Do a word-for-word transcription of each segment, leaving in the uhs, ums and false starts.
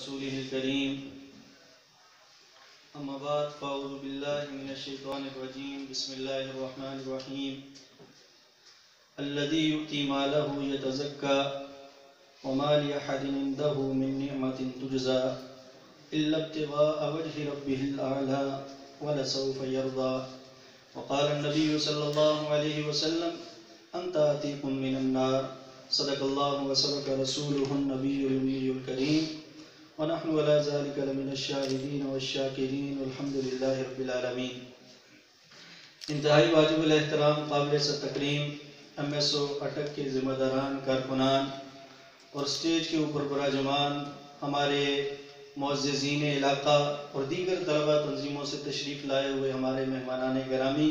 رسوله الكريم أما بعد فأعوذ بالله من الشيطان الرجيم بسم الله الرحمن الرحيم الذي يؤتي ماله يتزكى وما لأحد عنده من نعمة تجزى إلا ابتغاء وجه ربه الأعلى ولسوف يرضى وقال النبي صلى الله عليه وسلم أنت آتيكم من النار صدق الله وصدق رسوله النبي الأمي الكريم ونحن على ذلك لمن الشاهدين والشاكرين والحمد لله رب العالمين. انتہائی واجب الاحترام قابل تکریم ایم ایس او اٹک کے ذمہ داران کارکنان اور سٹیج کے اوپر براجمان ہمارے معززین علاقہ اور دیگر طلبہ تنظیموں سے تشریف لائے ہوئے ہمارے مہمانان گرامی،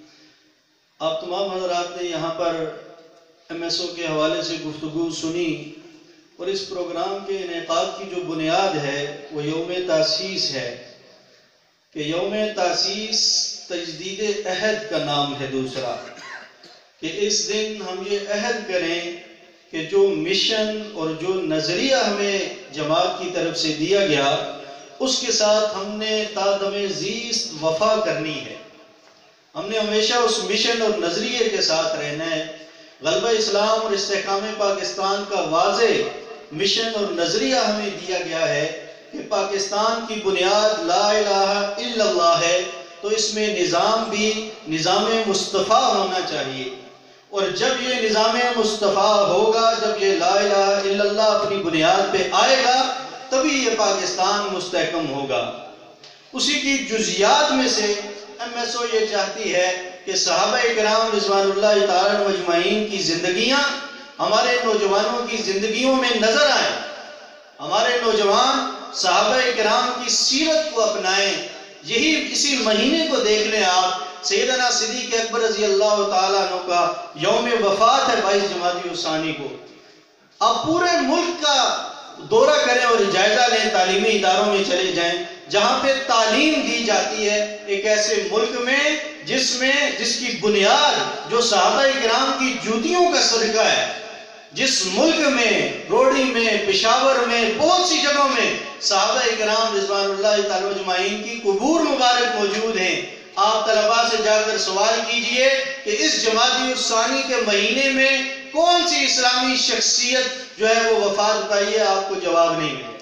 آپ تمام حضرات نے یہاں پر ایم ایس او کے حوالے سے گفتگو سنی اور اس پروگرام کے انعقاد کی جو بنیاد ہے وہ یوم تاسیس ہے کہ یوم تاسیس تجدید عہد کا نام ہے دوسرا، کہ اس دن ہم یہ عہد کریں کہ جو مشن اور جو نظریہ ہمیں جماعت کی طرف سے دیا گیا اس کے ساتھ ہم نے تا دم زیست وفا کرنی ہے. ہم نے ہمیشہ اس مشن اور نظریے کے ساتھ رہنا ہے. غلبہ اسلام اور استحکام پاکستان کا واضح مشن اور نظریہ ہمیں دیا گیا ہے کہ پاکستان کی بنیاد لا الہ الا اللہ ہے، تو اس میں نظام بھی نظام مصطفیٰ ہونا چاہیے، اور جب یہ نظام مصطفیٰ ہوگا، جب یہ لا الہ الا اللہ اپنی بنیاد پہ آئے گا تبھی یہ پاکستان مستحکم ہوگا. اسی کی جزیات میں سے ایم ایس او یہ چاہتی ہے کہ صحابہ کرام رضوان اللہ تعالیٰ اجمعین کی زندگیاں ہمارے نوجوانوں کی زندگیوں میں نظر آئیں، ہمارے نوجوان صحابہ کرام کی سیرت کو اپنائیں. یہی اسی مہینے کو دیکھ لیں آپ، سیدنا صدیق اکبر رضی اللہ تعالیٰ عنہ کا یوم وفات ہے بائیس جمادی الثانی کو. آپ پورے ملک کا دورہ کریں اور جائزہ لیں، تعلیمی اداروں میں چلے جائیں جہاں پہ تعلیم دی جاتی ہے، ایک ایسے ملک میں جس میں جس کی بنیاد جو صحابہ کرام کی جوتیوں کا صدقہ ہے، جس ملک میں روڑی میں پشاور میں بہت سی جگہوں میں صحابہ کرام رضوان اللہ تعالی اجمعین کی قبور مبارک موجود ہیں. آپ طلباء سے جا کر سوال کیجئے کہ اس جمادی الثانی کے مہینے میں کون سی اسلامی شخصیت جو ہے وہ وفات پائی ہے، آپ کو جواب نہیں ملے.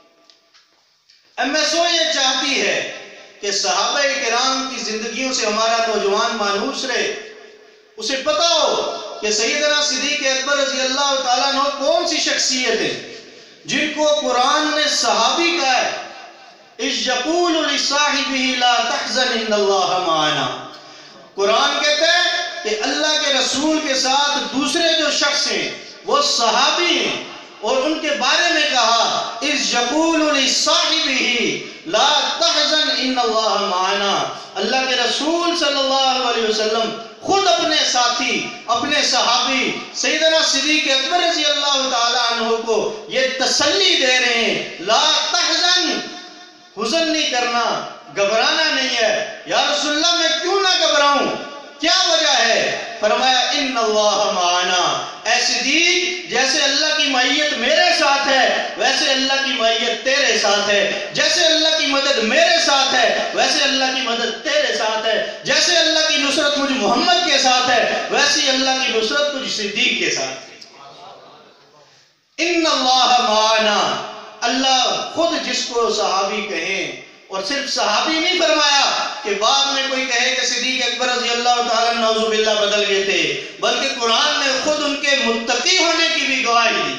ایم ایس او یہ چاہتی ہے کہ صحابہ کرام کی زندگیوں سے ہمارا نوجوان مانوس رہے، اسے پتا ہو کہ سیدنا صدیق اکبر رضی اللہ تعالیٰ عنہ کون سی شخصیت ہے جن کو قرآن نے صحابی کہا ہے. اِذْ يَقُولُ لِصَاحِبِهِ لَا تَحْزَنْ إِنَّ اللَّهَ مَعَنَا. قرآن کہتا ہے کہ اللہ کے رسول کے ساتھ دوسرے جو شخص ہیں وہ صحابی ہیں، اور ان کے بارے میں کہا اِذْ يَقُولُ لِصَاحِبِهِ لَا تَحْزَنْ إِنَّ اللَّهَ مَعَنَا. اللہ کے رسول صلی اللہ علیہ وسلم خود اپنے ساتھی، اپنے صحابی سیدنا صدیق اکبر رضی اللہ تعالیٰ عنہ کو یہ تسلی دے رہے ہیں، لا تحزن، حزن نہیں کرنا، گھبرانا نہیں ہے. یا رسول اللہ میں کیوں نہ گھبراؤں، کیا وجہ ہے؟ فرمایا ان اللہ معنا. اے صدیق، جیسے اللہ کی معیت میرے ساتھ ہے ویسے اللہ کی معیت تیرے ساتھ ہے، جیسے اللہ کی مدد میرے ساتھ ہے ویسے اللہ کی مدد تیرے ساتھ ہے، جیسے اللہ کی نصرت مجھ محمد کے ساتھ ہے ویسے اللہ کی نصرت مجھ صدیق کے ساتھ ہے. ان اللہ معنا. اللہ خود جس کو صحابی کہیں، اور صرف صحابی نہیں فرمایا کہ بعد میں کوئی کہے کہ صدیق اکبر رضی اللہ تعالیٰ نعوذ باللہ بدل گئے تھے، بلکہ قرآن نے خود ان کے متقی ہونے کی بھی گواہی دی.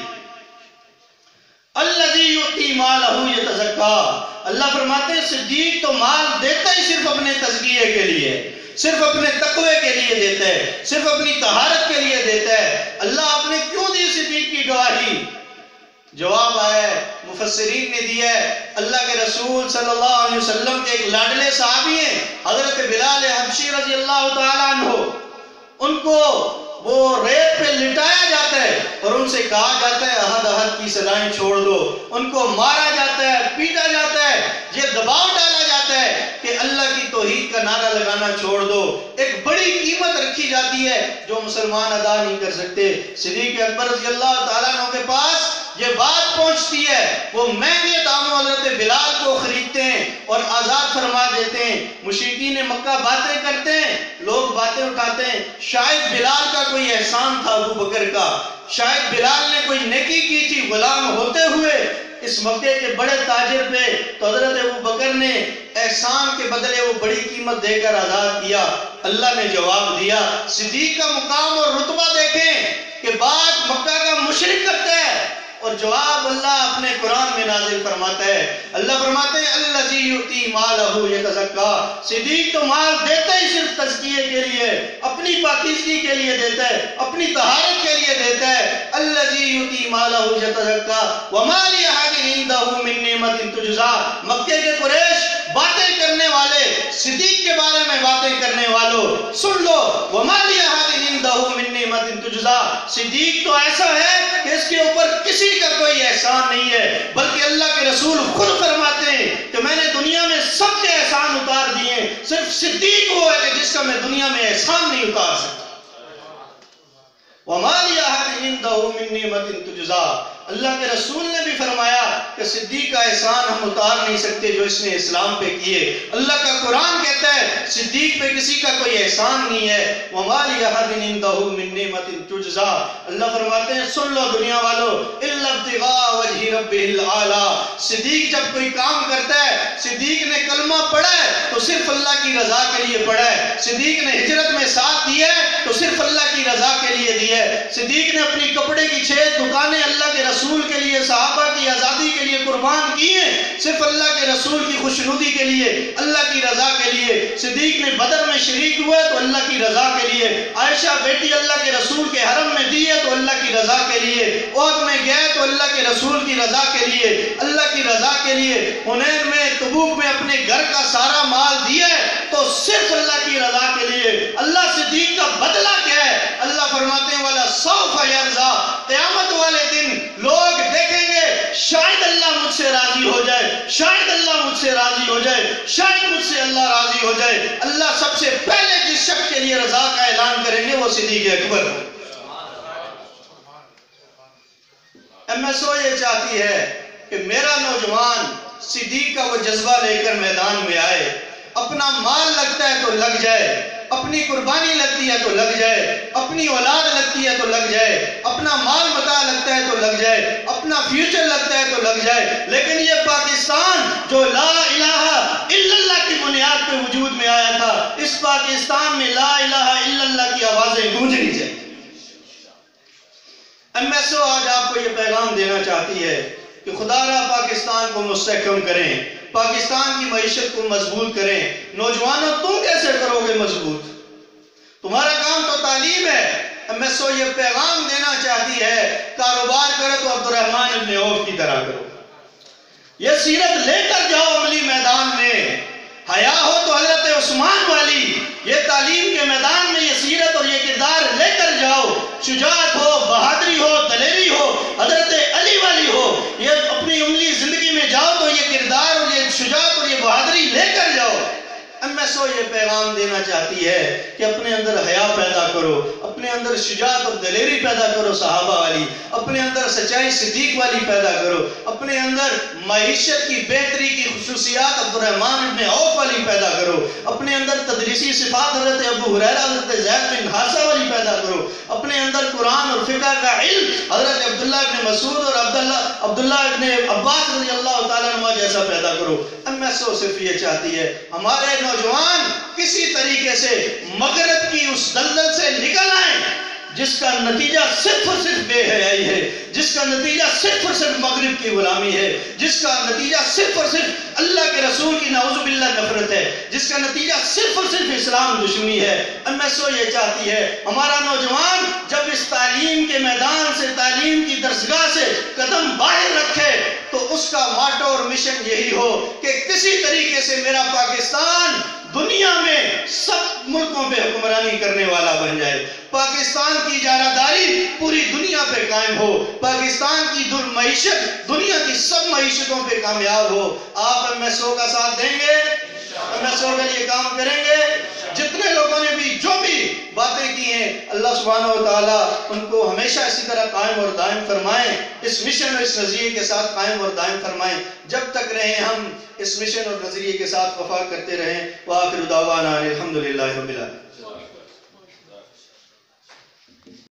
الذی یؤتی مالہ یتزکا. اللہ فرماتے ہیں صدیق تو مال دیتا ہی صرف اپنے تزکیے کے لیے، صرف اپنے تقوی کے لیے دیتا ہے، صرف اپنی طہارت کے لیے دیتا ہے. اللہ آپ نے کیوں دی صدیق کی گواہی؟ جواب آیا ہے، مفسرین نے دیا ہے، اللہ کے رسول صلی اللہ علیہ وسلم کے ایک لاڈلے صحابی ہیں حضرت بلال حبشی رضی اللہ تعالیٰ عنہ. ان کو وہ ریت پہ لٹایا جاتا ہے اور ان سے کہا جاتا ہے احد احد کی سزائیں چھوڑ دو. ان کو مارا جاتا ہے، پیٹا جاتا ہے، یہ دباؤ ڈالا جاتا ہے کہ اللہ کی توحید کا نعرہ لگانا چھوڑ دو. ایک بڑی قیمت رکھی جاتی ہے جو مسلمان ادا نہیں کر سکتے. صدیق اکبر رضی اللہ تعالیٰ عنہ کے پاس یہ بات پہنچتی ہے وہ مہنگے داموں حضرت بلال کو خریدتے ہیں اور آزاد فرما دیتے ہیں. مشرکین مکہ باتیں کرتے ہیں، لوگ باتیں اٹھاتے ہیں، شاید بلال کا کوئی احسان تھا ابو بکر کا، شاید بلال نے کوئی نیکی کی تھی غلام ہوتے ہوئے اس مکے کے بڑے تاجر پہ، تو حضرت ابو بکر نے احسان کے بدلے وہ بڑی قیمت دے کر آزاد کیا. اللہ نے جواب دیا. صدیق کا مقام اور رتبہ دیکھیں کہ بات مکہ کا مشرک کرتا ہے اور جواب اللہ اپنے قرآن میں نازل فرماتا ہے. اللہ فرماتے ہیں الذی یؤتی مالہ یتزکا، صدیق تو مال دیتا ہی صرف تزکیے کے لیے، اپنی پاکیزگی کے لیے دیتا ہے، اپنی طہارت کے لیے دیتا ہے. الذی یؤتی مالہ یتزکا وما لأحد عنده من نعمت تجزا. مکے کے قریش باتیں کرنے والے، صدیق کے بارے میں باتیں کرنے والوں سن لو، وما لأحد عنده من نعمت تجزا، صدیق تو ایسا ہے کہ اس کے اوپر کسی کا کوئی احسان نہیں ہے، بلکہ اللہ کے رسول خود فرماتے ہیں کہ میں نے دنیا میں سب کے احسان اتار دیے، صرف صدیق وہ ہے کہ جس کا میں دنیا میں احسان نہیں اتار سکتا. وَمَا لِأَحَدٍ عِندَهُ مِن نِعْمَةٍ تُجْزَىٰ. اللہ کے رسول نے بھی فرمایا کہ صدیق کا احسان ہم اتار نہیں سکتے جو اس نے اسلام پہ کیے. اللہ کا قرآن کہتا ہے صدیق پہ کسی کا کوئی احسان نہیں ہے. وَمَا لِأَحَدٍ عِندَهُ مِن نِعْمَةٍ تُجْزَىٰ. اللہ فرماتے ہیں سن لو دنیا والو، إِلَّا ابْتِغَاءَ وَجْهِ رَبِّهِ الْأَعْلَىٰ. صدیق جب کوئی کام کرتا ہے، صدیق نے کلمہ پڑھا ہے تو صرف اللہ کی رضا کے لیے پڑھا ہے. صدیق نے ہجرت میں ساتھ دیا ہے تو صرف اللہ کی رضا کے لیے دیا ہے. صدیق نے اپنی کپڑے کی چھ دکانیں اللہ کے رسول کے لیے، صحابہ کی آزادی کے لیے قربان کی ہیں، صرف اللہ کے رسول کی خوشنودی کے لیے، اللہ کی رضا کے لیے. صدیق نے بدر میں شریک ہوا تو اللہ کی رضا کے لیے. عائشہ بیٹی اللہ کے رسول کے حرم میں دی ہے تو اللہ کی رضا کے لیے. احد میں گئے تو اللہ کے رسول کی رضا کے لیے، اللہ کی رضا کے لیے. حنین میں، تبوک میں اپنے گھر کا سارا مال دیا ہے تو صرف اللہ کی رضا کے لیے. اللہ صدیق کا بدلہ کیا ہے؟ اللہ فرماتے ہیں والا سوف یرضا. قیامت والے دن لوگ دیکھیں گے شاید اللہ مجھ سے راضی ہو جائے، شاید اللہ مجھ سے راضی ہو جائے، شاید مجھ سے اللہ راضی ہو جائے. اللہ سب سے پہلے جس شخص کے لیے رضا کا اعلان کریں گے وہ صدیق اکبر. ایم ایس او یہ چاہتی ہے کہ میرا نوجوان صدیق کا وہ جذبہ لے کر میدان میں آئے، اپنا مال لگتا ہے تو لگ جائے، اپنی قربانی لگتی ہے تو لگ جائے، اپنی اولاد لگتی ہے تو لگ جائے، اپنا مال متاع لگتا ہے تو لگ جائے، اپنا فیوچر لگتا ہے تو لگ جائے. لیکن یہ پاکستان جو لا الہ الا اللہ کی بنیاد پہ وجود میں آیا تھا، اس پاکستان میں لا الہ الا اللہ کی آوازیں گونجنی چاہیے. ایم ایس او آج آپ کو یہ پیغام دینا چاہتی ہے کہ خدا را پاکستان کو مستحکم کریں، پاکستان کی معیشت کو مضبوط کریں. نوجوانوں تم کیسے کرو گے مضبوط؟ تمہارا کام تو تعلیم ہے. ایم ایس او یہ پیغام دینا چاہتی ہے کاروبار کرو تو عبد الرحمن ابن عوف کی طرح کرو. یہ سیرت لے کر جاؤ عملی میدان میں. حیا ہو تو حضرت عثمان والی، یہ تعلیم کے میدان میں یہ سیرت اور یہ کردار لے کر جاؤ. شجاعت ہو، بہادری ہو، دلیری ہو، حضرت علی والی ہو. یہ اپنی عملی زندگی میں جاؤ تو یہ کردار اور یہ شجاعت اور یہ بہادری لے کر جاؤ. ایم ایس او یہ پیغام دینا چاہتی ہے کہ اپنے اندر حیا پیدا کرو، اپنے اندر شجاعت اور دلیری پیدا کرو صحابہ والی، اپنے اندر سچائی صدیق والی پیدا کرو، اپنے اندر معیشت کی بہتری کی خصوصیات عبد الرحمن ابن عوف والی پیدا کرو، اپنے اندر تدریسی صفات حضرت ابو ہریرہ حضرت زید بن حارثہ والی پیدا کرو، اپنے اندر قرآن اور فقہ کا علم حضرت عبداللہ ابن مسعود اور عبداللہ عبداللہ ابن عباس رضی اللہ تعالیٰ عنہ جیسا پیدا کرو. ایم ایس او صرف یہ چاہتی ہے ہمارے نوجوان کسی طریقے سے مغرب کی اس دلدل سے نکل آئیں جس کا نتیجہ صرف اور صرف بے حیائی ہے، جس کا نتیجہ صرف اور صرف مغرب کی غلامی ہے، جس کا نتیجہ صرف اور صرف اللہ کے رسول کی نعوذ باللہ نفرت ہے، جس کا نتیجہ صرف اور صرف اسلام دشمنی ہے. ایم ایس او یہ چاہتی ہے ہمارا نوجوان جب اس تعلیم کے میدان سے، تعلیم کی درسگاہ سے قدم باہر رکھے تو اس کا ماٹو اور مشن یہی ہو کہ کسی طریقے سے میرا پاکستان دنیا میں سب ملکوں پہ حکمرانی کرنے والا بن جائے، پاکستان کی اجارہ داری پوری دنیا پہ قائم ہو، پاکستان کی معیشت دنیا کی سب معیشتوں پہ کامیاب ہو. آپ ایم ایس او کا ساتھ دیں گے؟ ہم نسلوں کے لیے کام کریں گے. جتنے لوگوں نے بھی جو بھی باتیں کی ہیں اللہ سبحانہ و تعالیٰ ان کو ہمیشہ اسی طرح قائم اور دائم فرمائیں, اس مشن اور اس نظریے کے ساتھ قائم اور دائم فرمائیں. جب تک رہیں ہم اس مشن اور نظریے کے ساتھ وفا کرتے رہیں. وآخر دعوانا الحمدللہ رب العالمین.